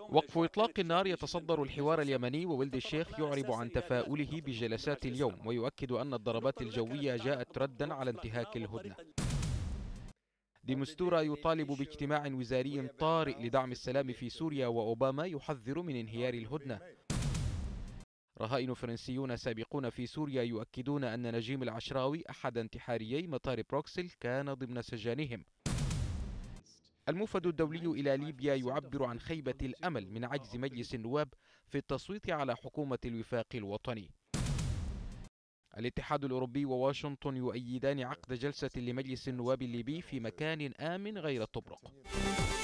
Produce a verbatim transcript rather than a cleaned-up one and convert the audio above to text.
وقف إطلاق النار يتصدر الحوار اليمني، وولد الشيخ يعرب عن تفاؤله بجلسات اليوم، ويؤكد أن الضربات الجوية جاءت ردا على انتهاك الهدنة. دي مستورة يطالب باجتماع وزاري طارئ لدعم السلام في سوريا، وأوباما يحذر من انهيار الهدنة. رهائن فرنسيون سابقون في سوريا يؤكدون أن نجيم العشراوي أحد انتحاريي مطار بروكسل كان ضمن سجانهم. الموفد الدولي إلى ليبيا يعبر عن خيبة الأمل من عجز مجلس النواب في التصويت على حكومة الوفاق الوطني. الاتحاد الأوروبي وواشنطن يؤيدان عقد جلسة لمجلس النواب الليبي في مكان آمن غير طبرق.